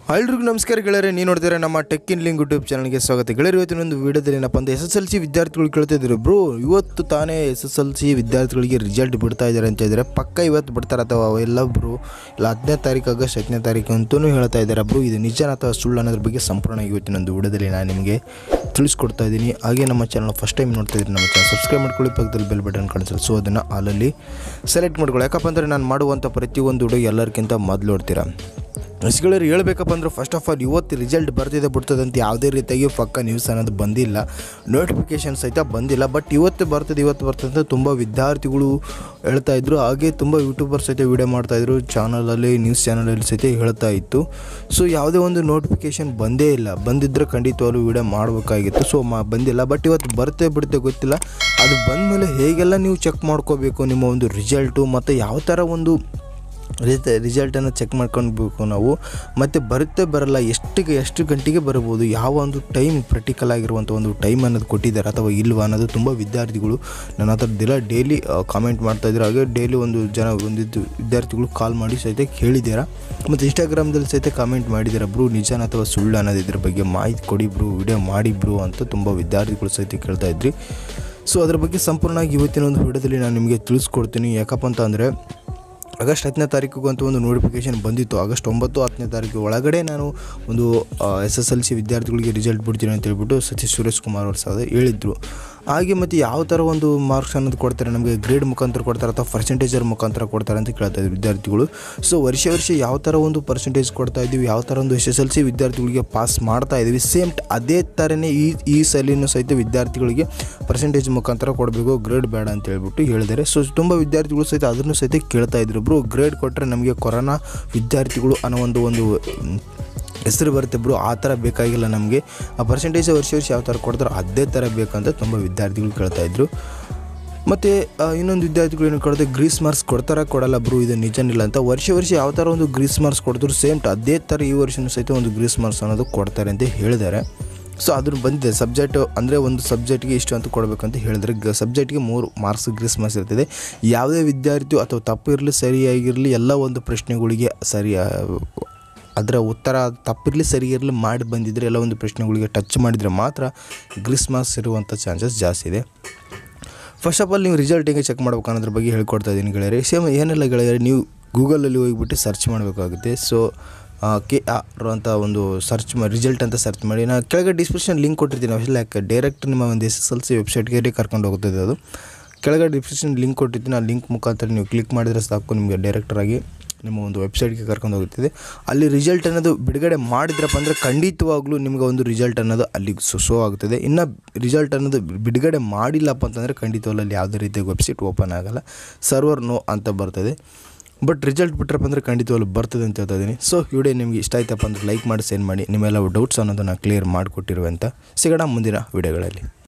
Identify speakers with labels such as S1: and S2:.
S1: ಎಲ್ಲರಿಗೂ ನಮಸ್ಕಾರ ಗೆಳೆಯರೆ, ನೀವು ನೋಡ್ತೀರಾ ನಮ್ಮ ಟೆಕ್ ಇನ್ ಲಿಂಕ್ ಯೂಟ್ಯೂಬ್ ಚಾನಲ್ಗೆ ಸ್ವಾಗತ. ಗೆಳೆಯರು, ಇವತ್ತಿನೊಂದು ವಿಡಿಯೋದಲ್ಲಿ ಏನಪ್ಪ ಅಂತ SSLC ವಿದ್ಯಾರ್ಥಿಗಳು ಕೇಳ್ತಿದ್ರು, ಬ್ರೋ ಇವತ್ತು ತಾನೇ SSLC ವಿದ್ಯಾರ್ಥಿಗಳಿಗೆ ರಿಸಲ್ಟ್ ಬಿಡ್ತಾ ಇದ್ದಾರೆ ಅಂತ ಹೇಳಿದರೆ ಪಕ್ಕ ಇವತ್ತು ಬಿಡ್ತಾರೆ ಅಥವಾ ಎಲ್ಲ ಬ್ರೋ ಇಲ್ಲ 10ನೇ ತಾರೀಕು ಆಗಸ್ಟ್ 10ನೇ ತಾರೀಕು ಅಂತಲೂ ಹೇಳ್ತಾ ಇದ್ದಾರೆ. ಬ್ರೋ ಇದು ನಿಜ ಅಥವಾ ಸುಳ್ಳು ಅನ್ನೋದ್ರ ಬಗ್ಗೆ ಸಂಪೂರ್ಣ ಇವತ್ತಿನೊಂದು ವಿಡಿಯೋದಲ್ಲಿ ನಾನು ನಿಮಗೆ ತಿಳಿಸ್ಕೊಡ್ತಾ ಇದ್ದೀನಿ. ಹಾಗೆ ನಮ್ಮ ಚಾನಲ್ ಫಸ್ಟ್ ಟೈಮ್ ನೋಡ್ತಾ ಇದ್ದೀನಿ, ನಮ್ಮ ಚಾನಲ್ ಸಬ್ಸ್ಕ್ರೈಬ್ ಮಾಡ್ಕೊಳ್ಳಿ, ಪಕ್ಕದಲ್ಲಿ ಬೆಲ್ ಬಟನ್ ಕಾಣಿಸಲ್ಲ, ಸೊ ಅದನ್ನು ಆಲಲ್ಲಿ ಸೆಲೆಕ್ಟ್ ಮಾಡ್ಕೊಳ್ಳಿ. ಯಾಕಪ್ಪ ಅಂದರೆ ನಾನು ಮಾಡುವಂಥ ಪ್ರತಿಯೊಂದು ವಿಡಿಯೋ ಎಲ್ಲರಿಗಿಂತ ಮೊದಲು ನೋಡ್ತೀರಾ. ಗೆಳೆಯರು, ಹೇಳಬೇಕಪ್ಪ ಅಂದ್ರೆ ಫಸ್ಟ್ ಆಫ್ ಆಲ್ ಇವತ್ತು ರಿಸಲ್ಟ್ ಬರ್ತಿದೆ ಬಿಡ್ತದೆ ಅಂತ ಯಾವುದೇ ರೀತಿಯಾಗಿ ಪಕ್ಕ ನ್ಯೂಸ್ ಅನ್ನೋದು ಬಂದಿಲ್ಲ, ನೋಟಿಫಿಕೇಷನ್ ಸಹಿತ ಬಂದಿಲ್ಲ. ಬಟ್ ಇವತ್ತು ಬರ್ತದೆ ಅಂತ ತುಂಬ ವಿದ್ಯಾರ್ಥಿಗಳು ಹೇಳ್ತಾ ಇದ್ರು. ಹಾಗೆ ತುಂಬ ಯೂಟ್ಯೂಬರ್ಸ್ ಸಹಿತ ವೀಡಿಯೋ ಮಾಡ್ತಾಯಿದ್ರು, ಚಾನಲಲ್ಲಿ ನ್ಯೂಸ್ ಚಾನಲಲ್ಲಿ ಸಹಿತ ಹೇಳ್ತಾ ಇತ್ತು. ಸೊ ಯಾವುದೇ ಒಂದು ನೋಟಿಫಿಕೇಷನ್ ಬಂದೇ ಇಲ್ಲ. ಬಂದಿದ್ದರೆ ಖಂಡಿತವಾಗ್ಲೂ ವೀಡಿಯೋ ಮಾಡಬೇಕಾಗಿತ್ತು. ಸೊ ಬಂದಿಲ್ಲ. ಬಟ್ ಇವತ್ತು ಬಿಡುತ್ತೆ ಗೊತ್ತಿಲ್ಲ. ಅದು ಬಂದಮೇಲೆ ಹೇಗೆಲ್ಲ ನೀವು ಚೆಕ್ ಮಾಡ್ಕೋಬೇಕು ನಿಮ್ಮ ಒಂದು ರಿಸಲ್ಟು, ಮತ್ತು ಯಾವ ಥರ ಒಂದು ರಿಸಲ್ಟನ್ನು ಚೆಕ್ ಮಾಡ್ಕೊಳ್ಬೇಕು ನಾವು, ಮತ್ತು ಬರಲ್ಲ ಎಷ್ಟು ಗಂಟೆಗೆ ಬರ್ಬೋದು, ಯಾವ ಒಂದು ಟೈಮ್ ಪ್ರಾಕ್ಟಿಕಲ್ ಆಗಿರುವಂಥ ಒಂದು ಟೈಮ್ ಅನ್ನೋದು ಕೊಟ್ಟಿದ್ದಾರೆ ಅಥವಾ ಇಲ್ವಾ ಅನ್ನೋದು ತುಂಬ ವಿದ್ಯಾರ್ಥಿಗಳು ನನ್ನ ಹತ್ರದ್ದೆಲ್ಲ ಡೈಲಿ ಕಾಮೆಂಟ್ ಮಾಡ್ತಾಯಿದ್ರು. ಹಾಗೆ ಡೈಲಿ ಒಂದಿದ್ದು ವಿದ್ಯಾರ್ಥಿಗಳು ಕಾಲ್ ಮಾಡಿ ಸಹಿತ ಕೇಳಿದ್ದೀರಾ, ಮತ್ತು ಇನ್ಸ್ಟಾಗ್ರಾಮ್ದಲ್ಲಿ ಸಹಿತ ಕಾಮೆಂಟ್ ಮಾಡಿದ್ದಾರೆ, ಬ್ರೋ ನಿಜಾನ ಅಥವಾ ಸುಳ್ಳು ಅನ್ನೋದು ಇದ್ರ ಬಗ್ಗೆ ಮಾಹಿತಿ ಕೊಡಿ ಬ್ರೋ, ವಿಡಿಯೋ ಮಾಡಿ ಬ್ರೋ ಅಂತ ತುಂಬ ವಿದ್ಯಾರ್ಥಿಗಳು ಸಹಿತ ಕೇಳ್ತಾಯಿದ್ರಿ. ಸೊ ಅದ್ರ ಬಗ್ಗೆ ಸಂಪೂರ್ಣವಾಗಿ ಇವತ್ತಿನ ಒಂದು ವಿಡಿಯೋದಲ್ಲಿ ನಾನು ನಿಮಗೆ ತಿಳಿಸ್ಕೊಡ್ತೀನಿ. ಯಾಕಪ್ಪ ಅಂತ ಅಂದರೆ ಆಗಸ್ಟ್ 10ನೇ ತಾರೀಕಿಗೂ ಅಂತ ಒಂದು ನೋಟಿಫಿಕೇಷನ್ ಬಂದಿತ್ತು. ಆಗಸ್ಟ್ 9-10ನೇ ತಾರೀಕು ಒಳಗಡೆ ನಾನು ಒಂದು SSLC ವಿದ್ಯಾರ್ಥಿಗಳಿಗೆ ರಿಸಲ್ಟ್ ಬಿಡ್ತೀನಿ ಅಂತ ಹೇಳ್ಬಿಟ್ಟು ಸತೀಶ್ ಸುರೇಶ್ ಕುಮಾರ್ ಅವರು ಸಹ ಹೇಳಿದರು. ಹಾಗೆ ಮತ್ತು ಯಾವ ಥರ ಒಂದು ಮಾರ್ಕ್ಸ್ ಅನ್ನೋದು ಕೊಡ್ತಾರೆ, ನಮಗೆ ಗ್ರೇಡ್ ಮುಖಾಂತರ ಕೊಡ್ತಾರೆ ಅಥವಾ ಪರ್ಸೆಂಟೇಜರ್ ಮುಖಾಂತರ ಕೊಡ್ತಾರೆ ಅಂತ ಕೇಳ್ತಾಯಿದ್ರು ವಿದ್ಯಾರ್ಥಿಗಳು. ಸೊ ವರ್ಷ ಯಾವ ಥರ ಒಂದು ಪರ್ಸೆಂಟೇಜ್ ಕೊಡ್ತಾ ಇದ್ದೀವಿ, ಯಾವ ಥರ ಒಂದು SSLC ವಿದ್ಯಾರ್ಥಿಗಳಿಗೆ ಪಾಸ್ ಮಾಡ್ತಾ ಇದ್ದೀವಿ, ಸೇಮ್ ಅದೇ ಥರನೇ ಈ ಸಲಿನೂ ಸಹಿತ ವಿದ್ಯಾರ್ಥಿಗಳಿಗೆ ಪರ್ಸೆಂಟೇಜ್ ಮುಖಾಂತರ ಕೊಡಬೇಕು, ಗ್ರೇಡ್ ಬೇಡ ಅಂತ ಹೇಳ್ಬಿಟ್ಟು ಹೇಳಿದ್ದಾರೆ. ಸೊ ತುಂಬ ವಿದ್ಯಾರ್ಥಿಗಳು ಸಹಿತ ಅದನ್ನು ಸಹಿತ ಕೇಳ್ತಾಯಿದ್ರು, ಬ್ರೋ ಗ್ರೇಡ್ ಕೊಟ್ಟರೆ ನಮಗೆ ಕೊರೋನಾ ವಿದ್ಯಾರ್ಥಿಗಳು ಅನ್ನೋ ಒಂದು ಹೆಸರು ಬರುತ್ತೆ ಬ್ರೋ, ಆ ಥರ ಬೇಕಾಗಿಲ್ಲ ನಮಗೆ, ಆ ಪರ್ಸೆಂಟೇಜ್ ವರ್ಷ ಯಾವ ಥರ ಕೊಡ್ತಾರೋ ಅದೇ ಥರ ಬೇಕಂತ ತುಂಬ ವಿದ್ಯಾರ್ಥಿಗಳು ಕೇಳ್ತಾಯಿದ್ರು. ಮತ್ತು ಇನ್ನೊಂದು ವಿದ್ಯಾರ್ಥಿಗಳು ಏನು ಕೇಳಿದ್ರೆ, ಗ್ರೀಸ್ ಮಾರ್ಕ್ಸ್ ಕೊಡಲ್ಲ ಬ್ರೋ, ಇದು ನಿಜನಿಲ್ಲ ಅಂತ. ವರ್ಷ ಯಾವ ಥರ ಒಂದು ಗ್ರೀಸ್ ಮಾರ್ಕ್ಸ್ ಕೊಡ್ತಾರೆ ಸೇಮ್ ಅದೇ ಥರ ಈ ವರ್ಷವೂ ಸಹಿತ ಒಂದು ಗ್ರೀಸ್ ಮಾರ್ಕ್ಸ್ ಅನ್ನೋದು ಕೊಡ್ತಾರೆ ಅಂತ ಹೇಳಿದ್ದಾರೆ. ಸೊ ಅದ್ರ ಬಂದಿದೆ ಸಬ್ಜೆಕ್ಟ್ ಅಂದರೆ ಒಂದು ಸಬ್ಜೆಕ್ಟ್ಗೆ ಇಷ್ಟು ಅಂತ ಕೊಡಬೇಕಂತ ಹೇಳಿದ್ರೆ, ಸಬ್ಜೆಕ್ಟ್ಗೆ 3 ಮಾರ್ಕ್ಸ್ ಗ್ರೀಸ್ ಮಾರ್ಕ್ಸ್ ಇರ್ತದೆ. ಯಾವುದೇ ವಿದ್ಯಾರ್ಥಿ ಅಥವಾ ತಪ್ಪು ಇರಲಿ ಸರಿಯಾಗಿರಲಿ ಎಲ್ಲ ಒಂದು ಪ್ರಶ್ನೆಗಳಿಗೆ ಅದರ ಉತ್ತರ ತಪ್ಪಿರಲಿ ಸರಿ ಇರಲಿ ಮಾಡಿ ಬಂದಿದ್ದರೆ ಎಲ್ಲ ಒಂದು ಪ್ರಶ್ನೆಗಳಿಗೆ ಟಚ್ ಮಾಡಿದರೆ ಮಾತ್ರ ಗ್ರೀಸ್ ಮಾರ್ಕ್ಸ್ ಇರುವಂಥ ಚಾನ್ಸಸ್ ಜಾಸ್ತಿ ಇದೆ. ಫಸ್ಟ್ ಆಫ್ ಆಲ್ ನೀವು ರಿಸಲ್ಟ್ ಹೇಗೆ ಚೆಕ್ ಮಾಡ್ಬೇಕು ಅನ್ನೋದ್ರ ಬಗ್ಗೆ ಹೇಳ್ಕೊಡ್ತಾ ಇದ್ದೀನಿ ಗೆಳೆಯರೆ. ಸೇಮ್ ಏನೆಲ್ಲ ಗೆಳೆಯರೆ, ನೀವು ಗೂಗಲಲ್ಲಿ ಹೋಗಿಬಿಟ್ಟು ಸರ್ಚ್ ಮಾಡಬೇಕಾಗುತ್ತೆ. ಸೊ KR ಅಂತ ಒಂದು ರಿಸಲ್ಟ್ ಅಂತ ಸರ್ಚ್ ಮಾಡಿ. ನಾನು ಕೆಳಗೆ ಡಿಸ್ಕ್ರಿಪ್ಷನ್ ಲಿಂಕ್ ಕೊಟ್ಟಿರ್ತೀನಿ, ಲೈಕ್ ಡೈರೆಕ್ಟ್ ನಿಮ್ಮ ಒಂದು SSLC ವೆಬ್ಸೈಟ್ಗೆ ಕರ್ಕೊಂಡು ಹೋಗ್ತದೆ. ಅದು ಕೆಳಗೆ ಡಿಸ್ಕ್ರಿಪ್ಷನ್ ಲಿಂಕ್ ಕೊಟ್ಟಿರ್ತೀನಿ, ಆ ಲಿಂಕ್ ಮುಖಾಂತರ ನೀವು ಕ್ಲಿಕ್ ಮಾಡಿದರೆ ಸಾಕು, ನಿಮಗೆ ಡೈರೆಕ್ಟರಾಗಿ ನಿಮ್ಮ ಒಂದು ವೆಬ್ಸೈಟ್ಗೆ ಕರ್ಕೊಂಡು ಹೋಗುತ್ತದೆ. ಅಲ್ಲಿ ರಿಸಲ್ಟ್ ಅನ್ನೋದು ಬಿಡುಗಡೆ ಮಾಡಿದ್ರಪ್ಪ ಅಂದರೆ ಖಂಡಿತವಾಗ್ಲೂ ನಿಮಗೆ ಒಂದು ರಿಸಲ್ಟ್ ಅನ್ನೋದು ಅಲ್ಲಿಗೆ ಶೋ ಆಗುತ್ತದೆ. ಇನ್ನು ರಿಸಲ್ಟ್ ಅನ್ನೋದು ಬಿಡುಗಡೆ ಮಾಡಿಲ್ಲಪ್ಪ ಅಂತಂದರೆ ಖಂಡಿತವಾಗ್ಲೂ ಅಲ್ಲಿ ಯಾವುದೇ ರೀತಿಯ ವೆಬ್ಸೈಟ್ ಓಪನ್ ಆಗೋಲ್ಲ, ಸರ್ವರ್ ನೋ ಅಂತ ಬರ್ತದೆ. ಬಟ್ ರಿಸಲ್ಟ್ ಬಿಟ್ಟರಪ್ಪ ಅಂದರೆ ಖಂಡಿತವಾಗ್ಲೂ ಬರ್ತದೆ ಅಂತ ಹೇಳ್ತಾ ಇದ್ದೀನಿ. ಸೊ ವಿಡಿಯೋ ನಿಮಗೆ ಇಷ್ಟ ಆಯ್ತಪ್ಪ ಅಂದರೆ ಲೈಕ್ ಮಾಡಿ, ಸೆಂಡ್ ಮಾಡಿ, ನಿಮ್ಮೆಲ್ಲ ಡೌಟ್ಸ್ ಅನ್ನೋದನ್ನು ಕ್ಲಿಯರ್ ಮಾಡಿಕೊಟ್ಟಿರುವಂಥ. ಸಿಗೋಣ ಮುಂದಿನ ವಿಡಿಯೋಗಳಲ್ಲಿ.